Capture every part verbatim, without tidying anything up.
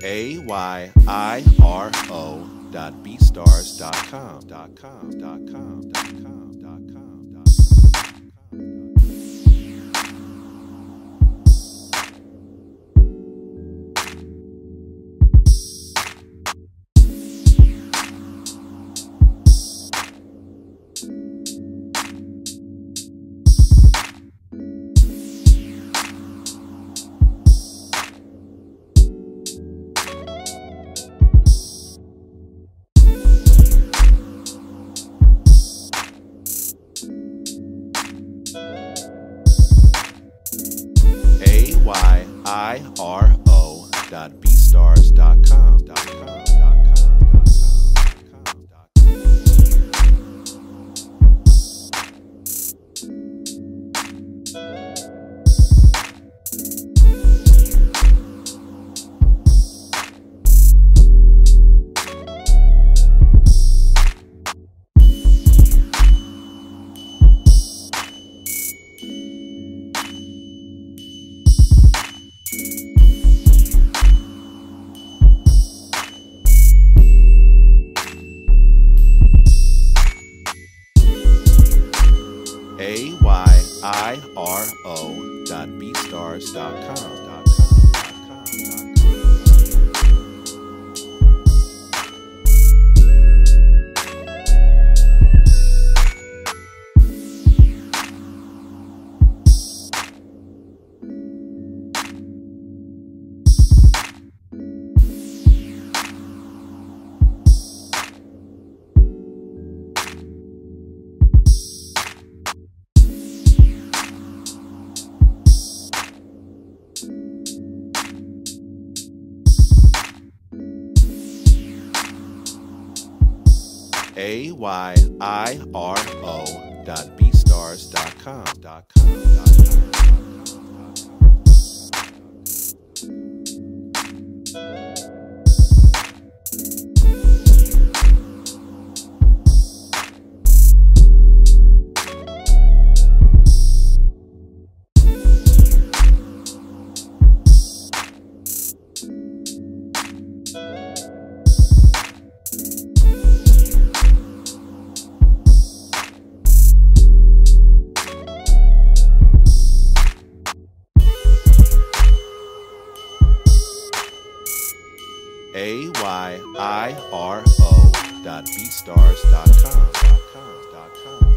A Y I R O dot beastars dot com dot com dot com dot com dot com dot com. A Y I R O dot beastars dot com dot com dot com dot com dot A Y I R O dot beastars dot com dot com dot com dot A Y I R O dot beastars dot com dot com dot com. A Y I R O dot beastars dot com dot com dot com.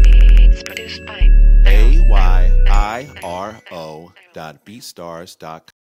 A Y I R O dot beastars dot